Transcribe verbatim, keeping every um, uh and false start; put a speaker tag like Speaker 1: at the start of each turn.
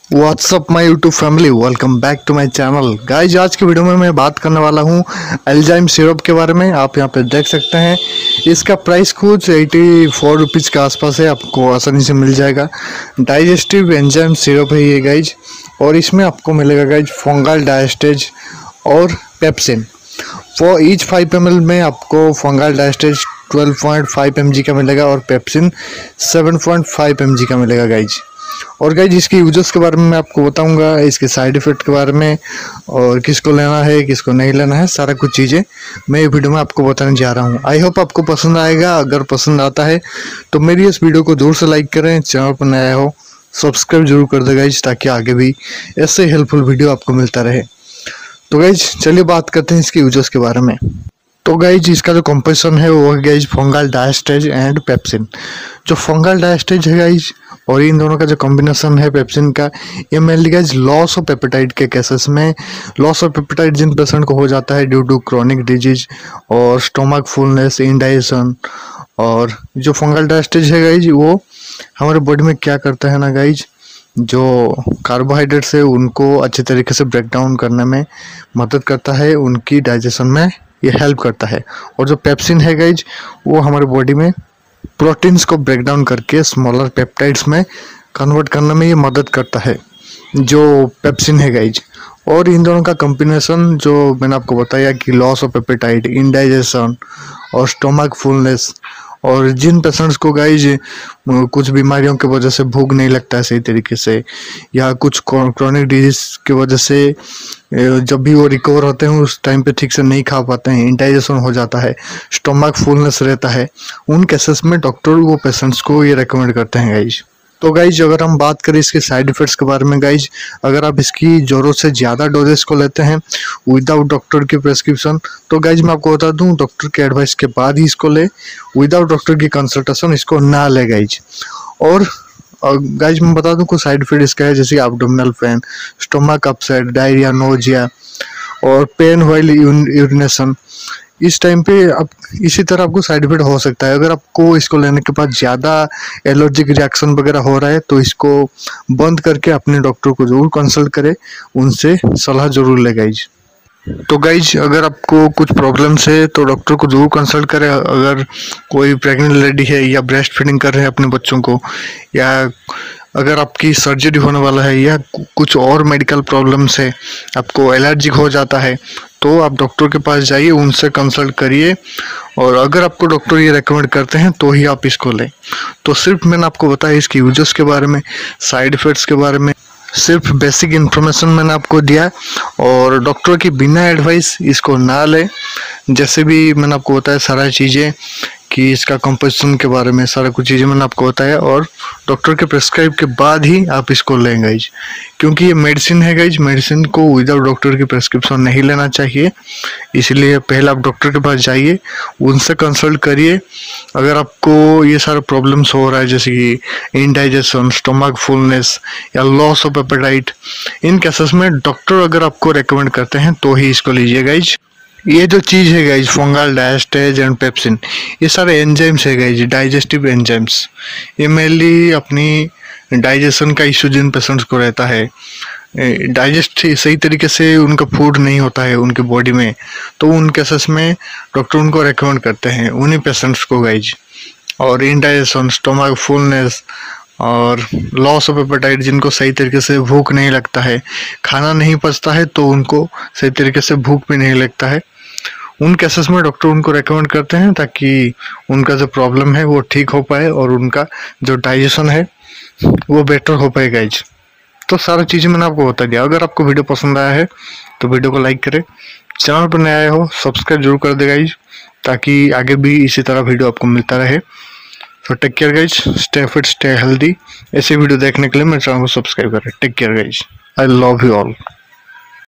Speaker 1: WhatsApp my YouTube family, welcome back to my channel. Guys, आज की video में मैं बात करने वाला हूँ एंजाइम सिरप के बारे में। आप यहाँ पे देख सकते हैं इसका प्राइस कुछ एटी फोर रुपीज़ के आसपास है, आपको आसानी से मिल जाएगा। डाइजेस्टिव एंजाइम सिरप है ये गाइज, और इसमें आपको मिलेगा गाइज फंगल डायस्टेज और pepsin. For each five M L में आपको fungal diastase twelve point five M G का मिलेगा और pepsin seven point five M G का मिलेगा गाइज। और गाइज, इसकी यूजर्स के बारे में मैं आपको बताऊंगा, इसके साइड इफेक्ट के बारे में, और किसको लेना है किसको नहीं लेना है, सारा कुछ चीज़ें मैं ये वीडियो में आपको बताने जा रहा हूँ। आई होप आपको पसंद आएगा। अगर पसंद आता है तो मेरी इस वीडियो को जरूर से लाइक करें, चैनल पर नया हो सब्सक्राइब जरूर कर दे गाइज, ताकि आगे भी ऐसे हेल्पफुल वीडियो आपको मिलता रहे। तो गाइज चलिए बात करते हैं इसके यूजर्स के बारे में। तो गाइज, इसका जो कंपोजिशन है वो है guys fungal diastase and pepsin. जो फंगल डायस्टेज है गाइज और इन दोनों का जो कॉम्बिनेशन है पेप्सिन का, ये mainly guys loss of appetite के केसेस में, लॉस ऑफ एपेटाइट जिन पेशेंट को हो जाता है ड्यू टू क्रॉनिक डिजीज और स्टोमक फुलनेस, इंडाइजेशन। और जो फंगल डायस्टेज है गाइज वो हमारे बॉडी में क्या करता है ना गाइज, जो कार्बोहाइड्रेट्स है उनको अच्छे तरीके से ब्रेक डाउन करने में मदद करता है, उनकी डाइजेशन में ये हेल्प करता है। और जो पेप्सिन है गाइज वो हमारे बॉडी में प्रोटीन्स को ब्रेक डाउन करके स्मॉलर पेप्टाइड्स में कन्वर्ट करने में ये मदद करता है, जो पेप्सिन है गाइज। और इन दोनों का कॉम्बिनेशन जो मैंने आपको बताया कि लॉस ऑफ एपेटाइट, इंडाइजेशन और स्टोमक फुलनेस, और जिन पेशेंट्स को गाइज कुछ बीमारियों की वजह से भूख नहीं लगता है सही तरीके से, या कुछ क्रॉनिक डिजीज की वजह से जब भी वो रिकवर होते हैं उस टाइम पे ठीक से नहीं खा पाते हैं, इंडाइजेशन हो जाता है, स्टोमक फुलनेस रहता है, उन केसेस में डॉक्टर वो पेशेंट्स को ये रेकमेंड करते हैं गाइज। तो गाइज, अगर हम बात करें इसके साइड इफेक्ट्स के बारे में गाइज, अगर आप इसकी ज़रूरत से ज़्यादा डोजेस को लेते हैं विदाउट डॉक्टर की प्रेस्क्रिप्शन, तो गाइज मैं आपको बता दूं डॉक्टर के एडवाइस के बाद ही इसको ले, विदाउट डॉक्टर की कंसल्टेशन इसको ना ले गाइज। और गाइज मैं बता दूं कुछ साइड इफेक्ट इसका है, जैसे abdominal pain, stomach upset, diarrhoea, nausea और पेन व्हाइल यूरिनेशन। इस टाइम पे अब इसी तरह आपको साइड इफेक्ट हो सकता है। अगर आपको इसको लेने के बाद ज़्यादा एलर्जिक रिएक्शन वगैरह हो रहा है तो इसको बंद करके अपने डॉक्टर को जरूर कंसल्ट करें, उनसे सलाह जरूर ले गाइज। तो गाइज, अगर आपको कुछ प्रॉब्लम्स है तो डॉक्टर को जरूर कंसल्ट करें। अगर कोई प्रेग्नेंट लेडी है या ब्रेस्ट फीडिंग कर रहे हैं अपने बच्चों को, या अगर आपकी सर्जरी होने वाला है, या कुछ और मेडिकल प्रॉब्लम्स है, आपको एलर्जिक हो जाता है, तो आप डॉक्टर के पास जाइए, उनसे कंसल्ट करिए। और अगर आपको डॉक्टर ये रेकमेंड करते हैं तो ही आप इसको लें। तो सिर्फ मैंने आपको बताया इसकी यूजर्स के बारे में, साइड इफेक्ट्स के बारे में, सिर्फ बेसिक इन्फॉर्मेशन मैंने आपको दिया। और डॉक्टर की बिना एडवाइस इसको ना लें। जैसे भी मैंने आपको बताया सारा चीज़ें कि इसका कंपोजिशन के बारे में सारा कुछ चीज़ें मैंने आपको बताया, और डॉक्टर के प्रेस्क्राइब के बाद ही आप इसको लें गाइज, क्योंकि ये मेडिसिन है गाइज। मेडिसिन को विदाउट डॉक्टर की प्रेस्क्रिप्शन नहीं लेना चाहिए, इसलिए पहले आप डॉक्टर के पास जाइए, उनसे कंसल्ट करिए। अगर आपको ये सारा प्रॉब्लम्स हो रहा है जैसे कि इंडाइजेशन, स्टोमक फुलनेस या लॉस ऑफ एपेटाइट, इन केसेस में डॉक्टर अगर आपको रेकमेंड करते हैं तो ही इसको लीजिए गाइज। ये जो चीज़ है guys fungal diastase and pepsin, ये सारे एंजाइम्स है गाइज, डाइजेस्टिव एंजाइम्स। ये मेनली अपनी डाइजेशन का इशू जिन पेशेंट्स को रहता है, डाइजेस्ट सही तरीके से उनका फूड नहीं होता है उनके बॉडी में, तो उन केसेस में डॉक्टर उनको रेकमेंड करते हैं उन्हीं पेशेंट्स को गाइज। और इंडाइजेशन, स्टोमक फुलनेस और लॉस ऑफ एपेटाइट, जिनको सही तरीके से भूख नहीं लगता है, खाना नहीं पचता है तो उनको सही तरीके से भूख भी नहीं लगता है, उन केसेस में डॉक्टर उनको रेकमेंड करते हैं ताकि उनका जो प्रॉब्लम है वो ठीक हो पाए और उनका जो डाइजेशन है वो बेटर हो पाए गाइज। तो सारी चीज़ें मैंने आपको बता दिया। अगर आपको वीडियो पसंद आया है तो वीडियो को लाइक करें, चैनल पर नया आए हो सब्सक्राइब जरूर कर दे गाइज, ताकि आगे भी इसी तरह वीडियो आपको मिलता रहे। तो take care guys, stay fit, stay healthy. ऐसे वीडियो देखने के लिए मेरे चैनल को सब्सक्राइब करें। Take care guys, I love you all.